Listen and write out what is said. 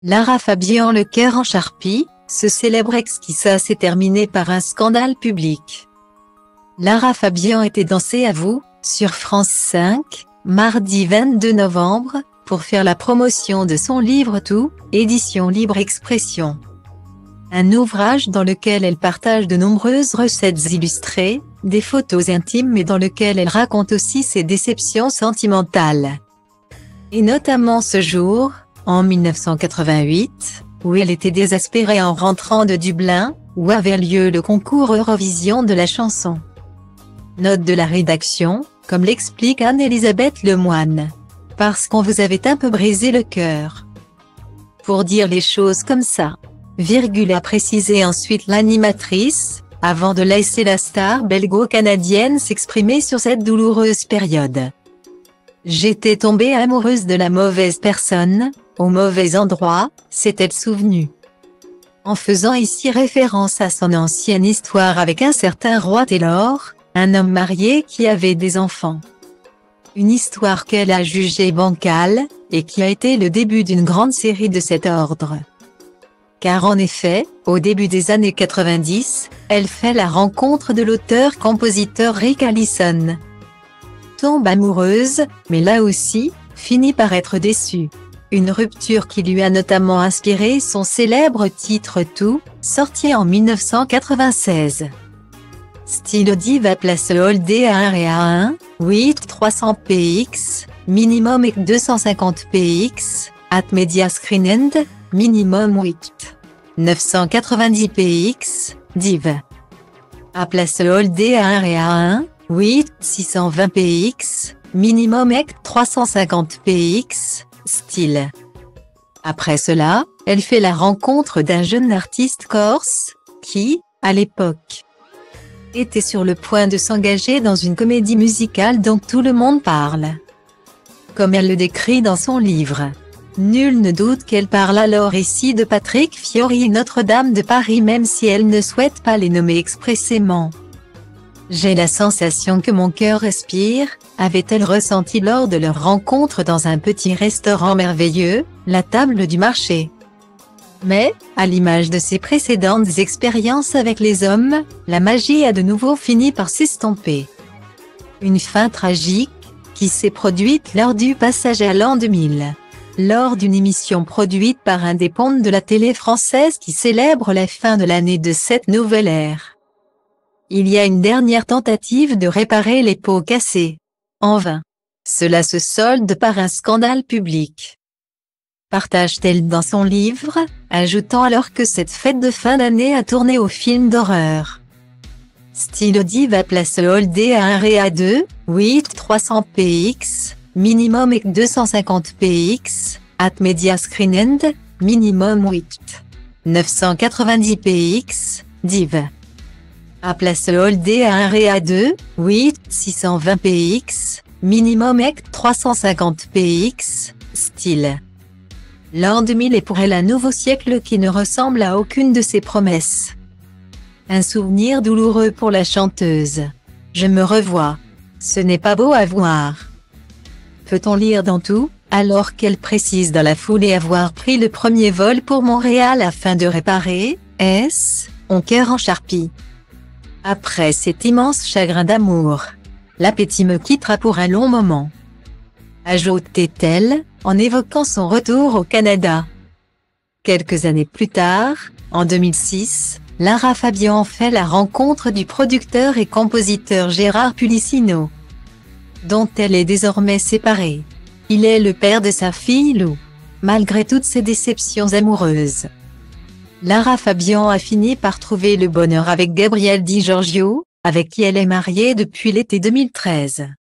Lara Fabian Le cœur en charpie, ce célèbre ex qui s'est terminé par un scandale public. Lara Fabian était dansée à vous, sur France 5, mardi 22 novembre, pour faire la promotion de son livre Tout, édition Libre Expression. Un ouvrage dans lequel elle partage de nombreuses recettes illustrées, des photos intimes et dans lequel elle raconte aussi ses déceptions sentimentales. Et notamment ce jour, en 1988, où elle était désespérée en rentrant de Dublin, où avait lieu le concours Eurovision de la chanson. Note de la rédaction, comme l'explique Anne-Elisabeth Lemoine. Parce qu'on vous avait un peu brisé le cœur. Pour dire les choses comme ça. A précisé ensuite l'animatrice, avant de laisser la star belgo-canadienne s'exprimer sur cette douloureuse période. J'étais tombée amoureuse de la mauvaise personne, au mauvais endroit, s'est-elle souvenue. En faisant ici référence à son ancienne histoire avec un certain Roi Taylor, un homme marié qui avait des enfants. Une histoire qu'elle a jugée bancale, et qui a été le début d'une grande série de cet ordre. Car en effet, au début des années 90, elle fait la rencontre de l'auteur-compositeur Rick Allison. Tombe amoureuse, mais là aussi, finit par être déçue. Une rupture qui lui a notamment inspiré son célèbre titre Tout, sorti en 1996. Style Diva place Holdé à 1 et à 1, 8 300 px, minimum et 250 px, at media screen end, minimum 8. 990 px, div. À place Holdé à 1 et à 1, 8 620 px, minimum et 350 px, style. Après cela, elle fait la rencontre d'un jeune artiste corse, qui, à l'époque, était sur le point de s'engager dans une comédie musicale dont tout le monde parle. Comme elle le décrit dans son livre. Nul ne doute qu'elle parle alors ici de Patrick Fiori et Notre-Dame de Paris même si elle ne souhaite pas les nommer expressément. J'ai la sensation que mon cœur respire, avait-elle ressenti lors de leur rencontre dans un petit restaurant merveilleux, la table du marché. Mais, à l'image de ses précédentes expériences avec les hommes, la magie a de nouveau fini par s'estomper. Une fin tragique, qui s'est produite lors du passage à l'an 2000. Lors d'une émission produite par un des pontes de la télé française qui célèbre la fin de l'année de cette nouvelle ère. Il y a une dernière tentative de réparer les pots cassés. En vain. Cela se solde par un scandale public. Partage-t-elle dans son livre, ajoutant alors que cette fête de fin d'année a tourné au film d'horreur. Style Diva place Holdé à 1 et à 2, 8 300 px, minimum et 250 px, at media screen end, minimum 8. 990 px, div. À place Holdé à 1 et à 2, 8 620 px, minimum et 350 px, style. L'an 2000 est pour elle un nouveau siècle qui ne ressemble à aucune de ses promesses. Un souvenir douloureux pour la chanteuse. Je me revois. Ce n'est pas beau à voir. Peut-on lire dans Tout, alors qu'elle précise dans la foulée avoir pris le premier vol pour Montréal afin de réparer, son cœur en charpie. Après cet immense chagrin d'amour, l'appétit me quittera pour un long moment. Ajoutait-elle, en évoquant son retour au Canada. Quelques années plus tard, en 2006, Lara Fabian fait la rencontre du producteur et compositeur Gérard Pulicino, dont elle est désormais séparée. Il est le père de sa fille Lou. Malgré toutes ses déceptions amoureuses, Lara Fabian a fini par trouver le bonheur avec Gabriel Di Giorgio, avec qui elle est mariée depuis l'été 2013.